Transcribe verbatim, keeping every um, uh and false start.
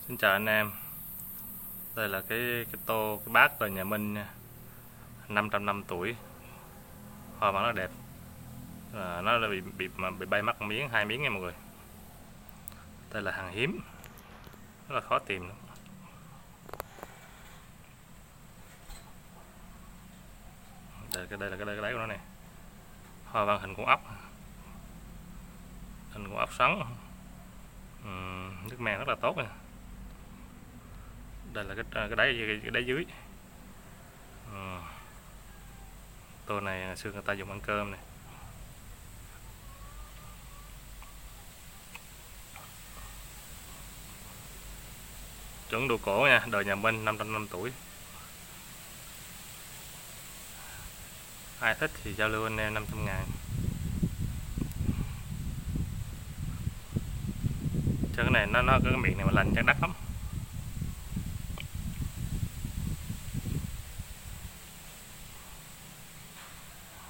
Xin chào anh em. Đây là cái cái tô cái bát từ nhà Minh nha. năm trăm năm tuổi. Hoa văn nó đẹp. À, nó bị bị mà bị bay mất miếng, hai miếng nha mọi người. Đây là hàng hiếm. Rất là khó tìm lắm. Đây cái đây là cái đây cái đáy của nó này. Hoa văn hình con ốc. Hình con ốc xoắn. Uhm, nước men rất là tốt nha. Đây là cái cái đáy cái đáy dưới. Uhm. Tô này xưa người ta dùng ăn cơm này. Chuẩn đồ cổ nha, đời nhà Minh năm trăm năm tuổi. Ai thích thì giao lưu anh em năm trăm ngàn. Chứ cái này nó nó cái miệng này mà lành chắc đắt lắm.